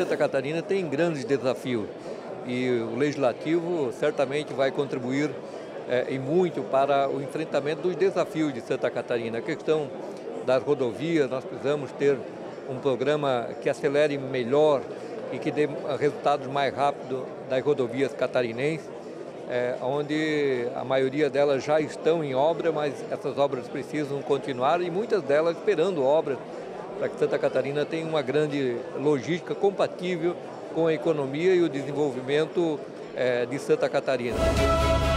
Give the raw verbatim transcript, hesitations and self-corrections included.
Santa Catarina tem grandes desafios e o Legislativo certamente vai contribuir é, e muito para o enfrentamento dos desafios de Santa Catarina. A questão das rodovias, nós precisamos ter um programa que acelere melhor e que dê resultados mais rápidos das rodovias catarinenses, é, onde a maioria delas já estão em obra, mas essas obras precisam continuar e muitas delas esperando obras para que Santa Catarina tenha uma grande logística compatível com a economia e o desenvolvimento é, de Santa Catarina.